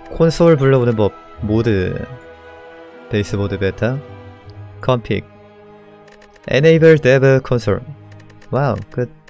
콘솔 불러오는 법 모드 베이스보드 베타 config enable dev console 와우 끝.